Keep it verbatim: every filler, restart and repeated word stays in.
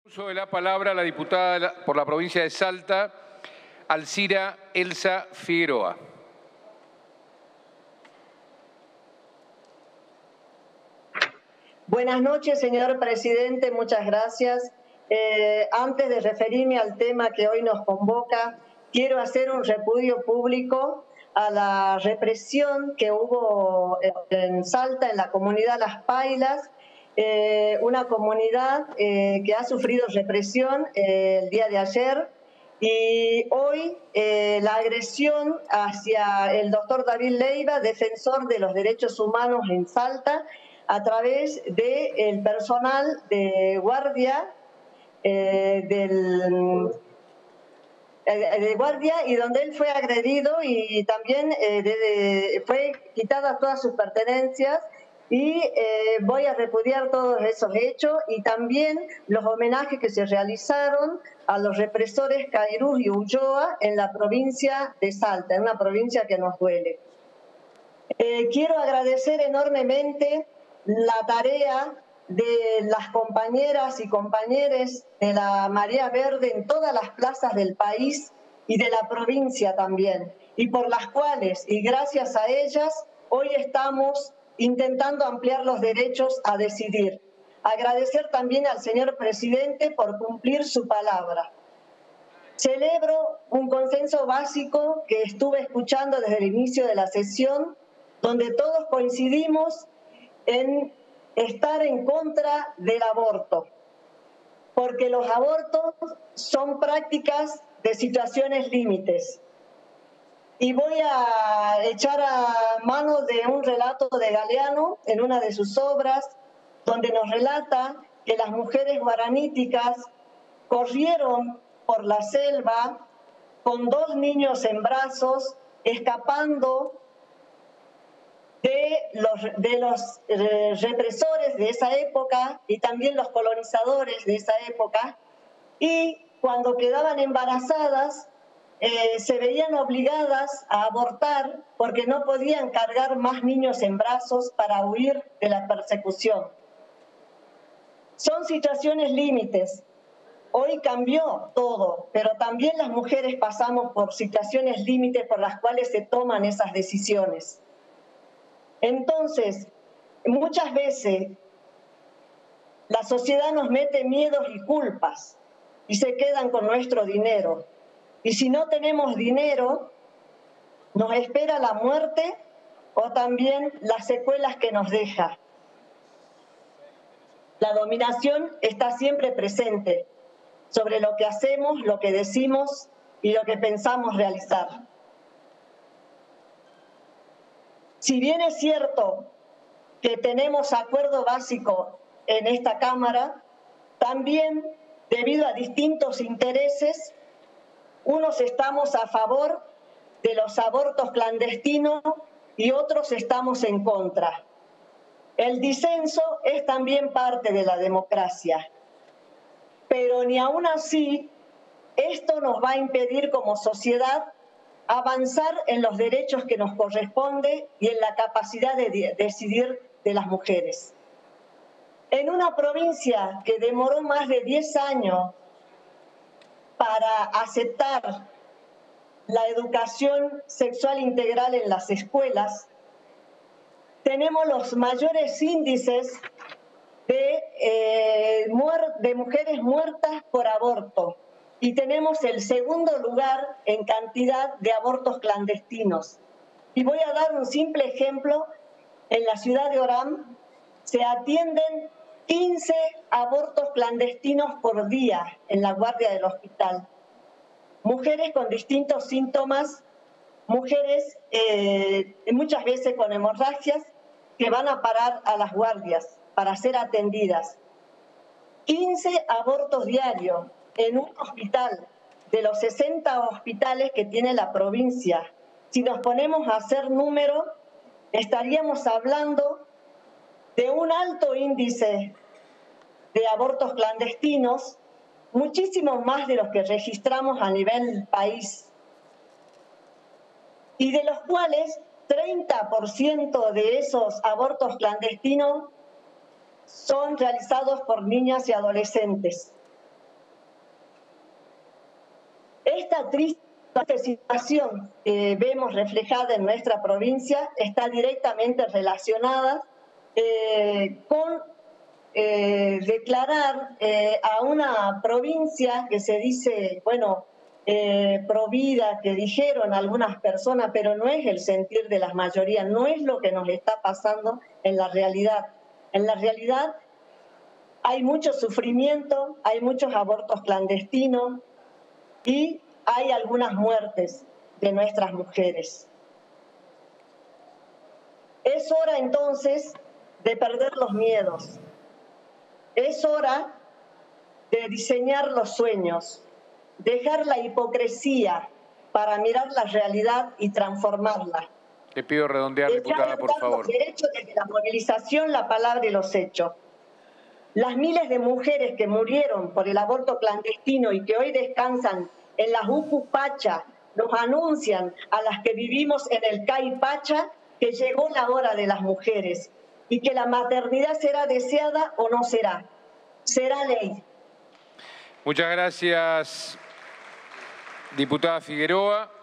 Uso de la palabra la diputada por la provincia de Salta, Alcira Elsa Figueroa. Buenas noches, señor presidente, muchas gracias. Eh, antes de referirme al tema que hoy nos convoca, quiero hacer un repudio público a la represión que hubo en Salta, en la comunidad Las Pailas, eh, una comunidad eh, que ha sufrido represión eh, el día de ayer, y hoy eh, la agresión hacia el doctor David Leiva, defensor de los derechos humanos en Salta, a través del personal de guardia eh, del de guardia y donde él fue agredido y también eh, de, de, fue quitada todas sus pertenencias, y eh, voy a repudiar todos esos hechos y también los homenajes que se realizaron a los represores Cairuz y Ulloa en la provincia de Salta, en una provincia que nos duele. Eh, quiero agradecer enormemente la tarea de las compañeras y compañeros de la Marea Verde en todas las plazas del país y de la provincia también, y por las cuales, y gracias a ellas, hoy estamos intentando ampliar los derechos a decidir. Agradecer también al señor presidente por cumplir su palabra. Celebro un consenso básico que estuve escuchando desde el inicio de la sesión, donde todos coincidimos en estar en contra del aborto, porque los abortos son prácticas de situaciones límites. Y voy a echar a mano de un relato de Galeano en una de sus obras, donde nos relata que las mujeres guaraníticas corrieron por la selva con dos niños en brazos, escapando de los, de los eh, represores de esa época y también los colonizadores de esa época, y cuando quedaban embarazadas eh, se veían obligadas a abortar porque no podían cargar más niños en brazos para huir de la persecución. Son situaciones límites. Hoy cambió todo, pero también las mujeres pasamos por situaciones límites por las cuales se toman esas decisiones. Entonces, muchas veces la sociedad nos mete miedos y culpas y se quedan con nuestro dinero. Y si no tenemos dinero, nos espera la muerte o también las secuelas que nos deja. La dominación está siempre presente sobre lo que hacemos, lo que decimos y lo que pensamos realizar. Si bien es cierto que tenemos acuerdo básico en esta Cámara, también debido a distintos intereses, unos estamos a favor de los abortos clandestinos y otros estamos en contra. El disenso es también parte de la democracia, pero ni aún así esto nos va a impedir como sociedad avanzar en los derechos que nos corresponde y en la capacidad de de decidir de las mujeres. En una provincia que demoró más de diez años para aceptar la educación sexual integral en las escuelas, tenemos los mayores índices de, eh, muer- de mujeres muertas por aborto y tenemos el segundo lugar en cantidad de abortos clandestinos. Y voy a dar un simple ejemplo. En la ciudad de Orán se atienden quince abortos clandestinos por día en la guardia del hospital. Mujeres con distintos síntomas, mujeres eh, muchas veces con hemorragias que van a parar a las guardias para ser atendidas. quince abortos diarios en un hospital de los sesenta hospitales que tiene la provincia. Si nos ponemos a hacer número, estaríamos hablando de un alto índice de abortos clandestinos, muchísimos más de los que registramos a nivel país, y de los cuales treinta por ciento de esos abortos clandestinos son realizados por niñas y adolescentes. esta triste situación que vemos reflejada en nuestra provincia está directamente relacionada eh, con eh, declarar eh, a una provincia que se dice, bueno, eh, provida, que dijeron algunas personas, pero no es el sentir de las mayorías, no es lo que nos está pasando en la realidad. En la realidad hay mucho sufrimiento, hay muchos abortos clandestinos y hay algunas muertes de nuestras mujeres. Es hora entonces de perder los miedos. Es hora de diseñar los sueños, dejar la hipocresía para mirar la realidad y transformarla. Le pido redondear, diputada, por favor. Los derechos desde la movilización, la palabra y los hechos. Las miles de mujeres que murieron por el aborto clandestino y que hoy descansan en las U C U Pacha nos anuncian a las que vivimos en el C A I Pacha que llegó la hora de las mujeres y que la maternidad será deseada o no será. Será ley. Muchas gracias, diputada Figueroa.